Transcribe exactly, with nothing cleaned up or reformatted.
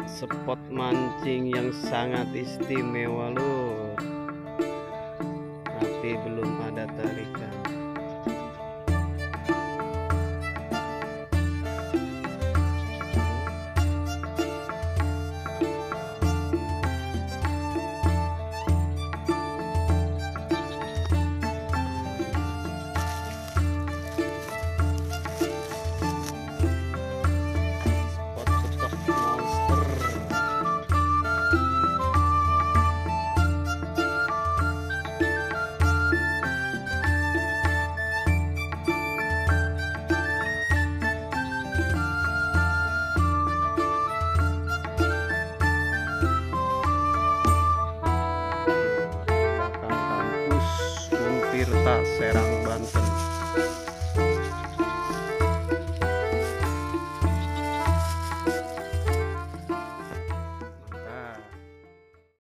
Spot mancing yang sangat istimewa Lur, tapi belum ada tarikan. Tirta Serang